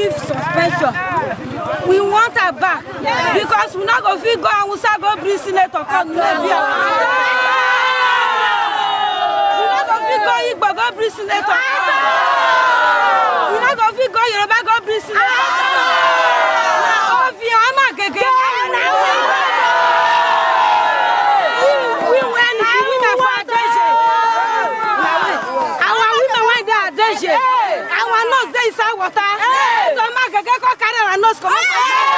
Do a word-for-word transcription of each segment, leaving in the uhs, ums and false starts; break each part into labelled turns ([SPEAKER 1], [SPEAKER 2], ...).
[SPEAKER 1] give suspension. We want her back because we not go fit go and we say go bring senator come maybe. We not go fit go Igbo go bring senator. We not go fit go Yoruba go bring senator. Now of you am agege. We win women for attention. Our women when they are attention. Our nose dey inside water. So am agege go carry our nose come out.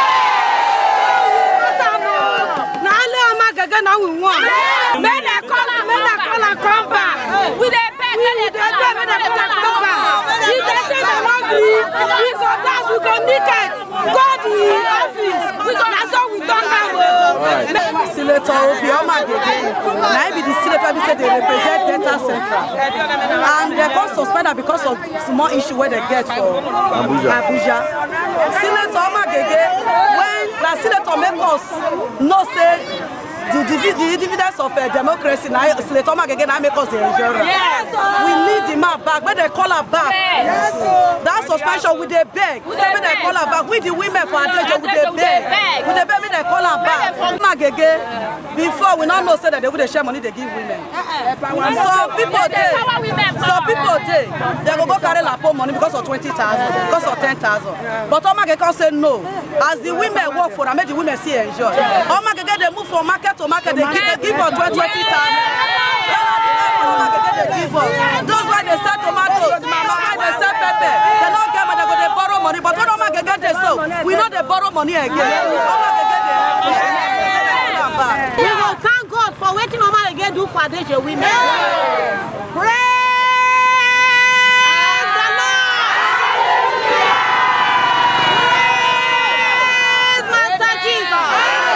[SPEAKER 1] Now only am agege now we won. Make they call her, make they call her come back. We dey beg, we dey beg, make they call her come back. If they say they no gree, we go dance, we go naked, go the office. That's how we talk am.
[SPEAKER 2] Senator Obioma Agege, now be the senator be say they represent Delta Central, and they got suspended because of small issue where they get for Abuja. Abuja. Senator Obioma Agege, when the senator make us know say the, the, the dividends of uh, democracy, now Senator Obioma Agege now make us the insurance. Yes. We need the man back. When they call her back, yes. That suspension with the beg. When they call her back, with the women for attention with the beg. With the beg, when they call her back. Obioma Agege, before we not know say that they would share money they give women. So people they, so people they, they go go carry lapo money because of twenty thousand, because of ten thousand. But Obioma Agege say no. As the women work for, I make the women see enjoy. Obioma Agege they move from market to market, they give, they give for twenty thousand. Those why they sell tomatoes, why they sell pepper, they don't get money, they go they borrow money. But when Obioma Agege they so, we know they borrow money again.
[SPEAKER 3] We will thank God for waiting Obioma Agege do for the women. Praise the Lord. Praise Master Jesus.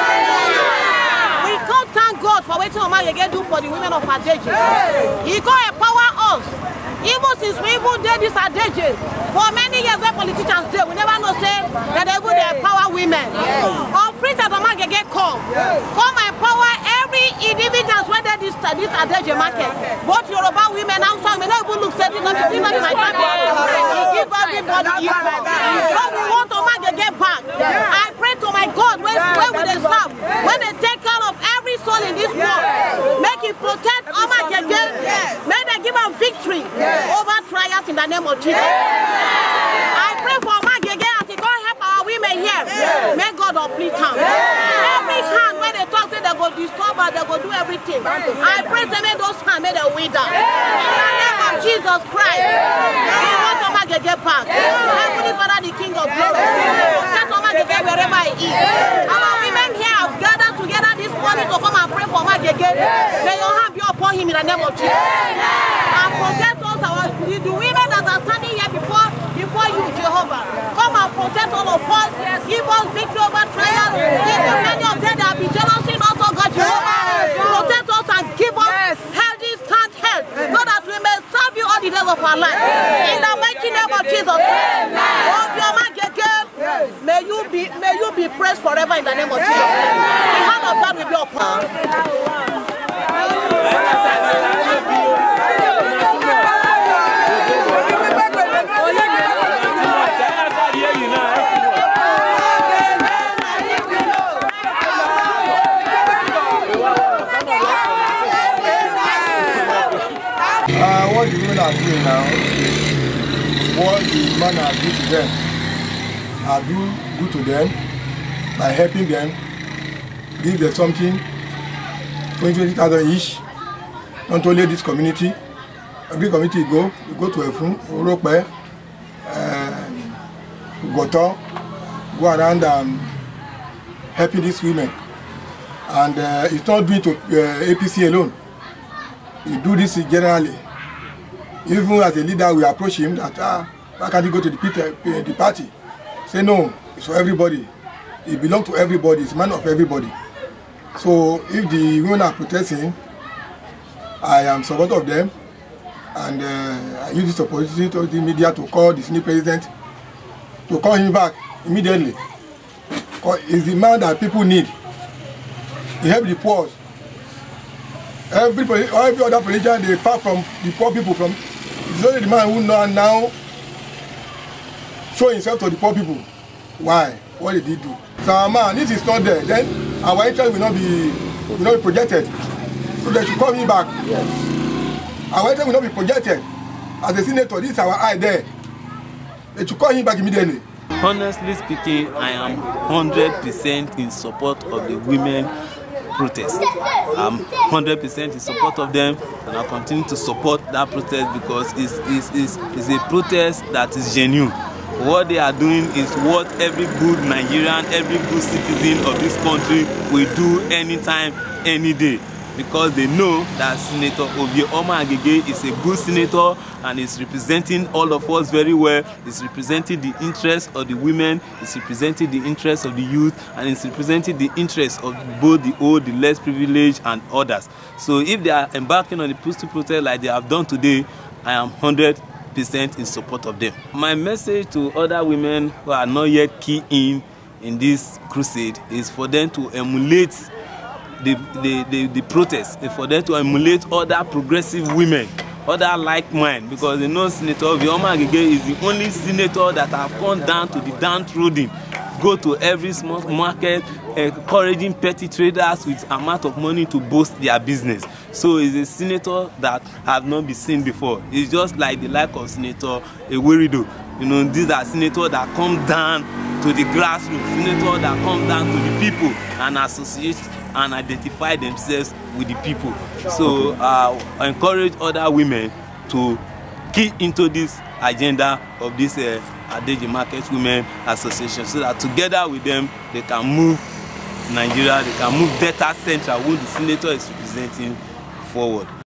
[SPEAKER 3] We can't thank God for waiting Obioma Agege do for the women of Adeje. He go empower us. Even since we even did this Adeje, for many years where politicians did, we never know say that they would empower women. Or Prince Obioma Agege come, come empower every individual when they this this Adeje market. Both Yoruba women and some, we not even look say this not be my family. He give everybody equal. So we want Obioma Agege back. I pray to my God when when we they serve, when they take care of every soul in this world, make it protect Obioma Agege, may they give them victory over trials in the name of Jesus. I pray for Obioma Agege as he go help our women here. May God uplift them. Every hand when they talk, say they go disturb us, they go do everything. I pray to make those hands, may they wither. In the name of Jesus Christ, we want Obioma Agege back. Heavenly Father, the King of Glory, set Obioma Agege wherever he is. Our women here have gathered together this morning to come and pray for Obioma Agege. May your hand be upon him in the name of Jesus. And protect us, our, the, the women that are standing here before, before you, Jehovah. Come and protect all of us. Give us victory over trials. Even many of them that have been jealous in us, oh God, Jehovah. Protect us and give us healthy, stand health, so that we may serve you all the days of our life. In the mighty name of Jesus. Obioma Agege, may you be, may you be praised forever in the name of Jesus. The hand of God will be upon you.
[SPEAKER 4] Uh, what the women are doing now is what the man has done to them. I do good to them by helping them, give them something, twenty thousand each, not only this community. Every community you go, you go to Efun, Orope, uh, Goto, go around and helping these women. And uh, it's not due to uh, A P C alone. You do this generally. Even as a leader, we approach him that, ah, why can't you go to the, the party? Say no, it's for everybody. It belongs to everybody, it's man of everybody. So if the women are protesting, I am support of them, and uh, I use this opportunity to the media to call the Senate president to call him back immediately. Because he's the man that people need. He helps the poor. Every, every other politician, they far from the poor people. From it's only the man who know now show himself to the poor people. Why? What did he do? So our man, this is not there, then our interest will not be will not be projected. So they should call me back. Yes. Our interest will not be projected. As a senator, this is our eye there. They should call him back immediately.
[SPEAKER 5] Honestly speaking, I am one hundred percent in support of the women protest. I'm one hundred percent in support of them, and I'll continue to support that protest because it's, it's, it's, it's a protest that is genuine. What they are doing is what every good Nigerian, every good citizen of this country will do anytime, any day. Because they know that Senator Obioma Agege is a good senator and is representing all of us very well. He's representing the interests of the women, he's representing the interests of the youth, and he's representing the interests of both the old, the less privileged, and others. So if they are embarking on the peaceful protest like they have done today, I am one hundred percent in support of them. My message to other women who are not yet key in in this crusade is for them to emulate The, the, the, the protest, for them to emulate other progressive women, other like mine, because you know Senator Obioma Agege is the only senator that have gone down to the downtrodden, go to every small market, encouraging petty traders with amount of money to boost their business. So he's a senator that have not been seen before. It's just like the like of Senator Ewerido. You know, these are senators that come down to the grassroots, senators that come down to the people and associate and identify themselves with the people. So uh, I encourage other women to key into this agenda of this uh, Adeji Market Women Association, so that together with them they can move Nigeria, they can move Delta Central, who the senator is representing, forward.